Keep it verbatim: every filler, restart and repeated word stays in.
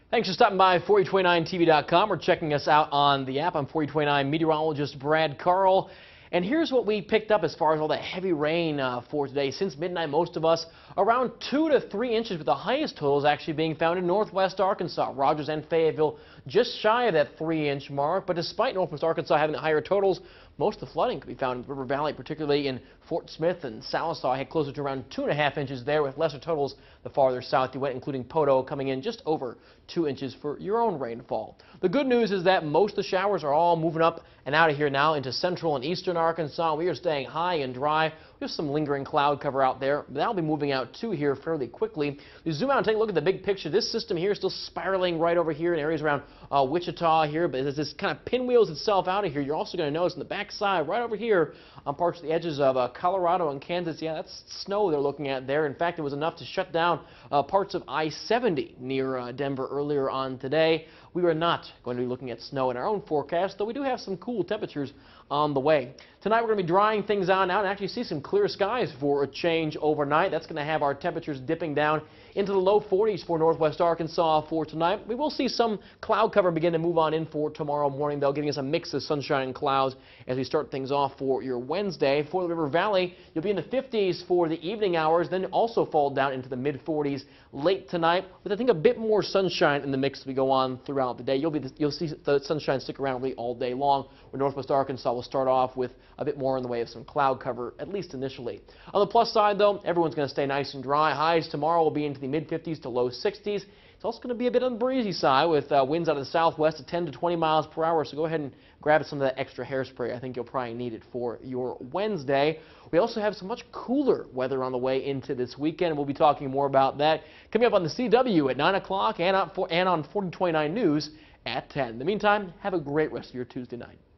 Thanks for stopping by four E twenty-nine T V dot com or checking us out on the app. I'm four E twenty-nine meteorologist Brad Carl. And here's what we picked up as far as all that heavy rain uh, for today. Since midnight, most of us around two to three inches, with the highest totals actually being found in northwest Arkansas. Rogers and Fayetteville just shy of that three inch mark. But despite northwest Arkansas having the higher totals, most of the flooding could be found in the River Valley, particularly in Fort Smith and Sallisaw. Had closer to around two and a half inches there, with lesser totals the farther south you went, including Poto coming in just over two inches for your own rainfall. The good news is that most of the showers are all moving up and out of here now into central and eastern Arkansas. We are staying high and dry. There's some lingering cloud cover out there, but that'll be moving out too here fairly quickly. You zoom out and take a look at the big picture. This system here is still spiraling right over here in areas around uh, Wichita here, but as this kind of pinwheels itself out of here, you're also going to notice on the back side right over here on parts of the edges of uh, Colorado and Kansas, yeah, that's snow they're looking at there. In fact, it was enough to shut down uh, parts of I seventy near uh, Denver earlier on today. We are not going to be looking at snow in our own forecast, though we do have some cool temperatures on the way. Tonight we're going to be drying things out now and actually see some clear skies for a change overnight. That's going to have our temperatures dipping down into the low forties for northwest Arkansas for tonight. We will see some cloud cover begin to move on in for tomorrow morning, though, giving us a mix of sunshine and clouds as we start things off for your Wednesday. For the River Valley, you'll be in the fifties for the evening hours, then also fall down into the mid forties late tonight, with I think a bit more sunshine in the mix as we go on throughout the day. You'll be you'll see the sunshine stick around really all day long, where northwest Arkansas will start off with a bit more in the way of some cloud cover, at least initially. On the plus side, though, everyone's going to stay nice and dry. Highs tomorrow will be into the mid fifties to low sixties. It's also going to be a bit on the breezy side, with uh, winds out of the southwest at ten to twenty miles per hour. So go ahead and grab some of that extra hairspray. I think you'll probably need it for your Wednesday. We also have some much cooler weather on the way into this weekend. We'll be talking more about that coming up on the C W at nine o'clock and on four E twenty-nine News at ten. In the meantime, have a great rest of your Tuesday night.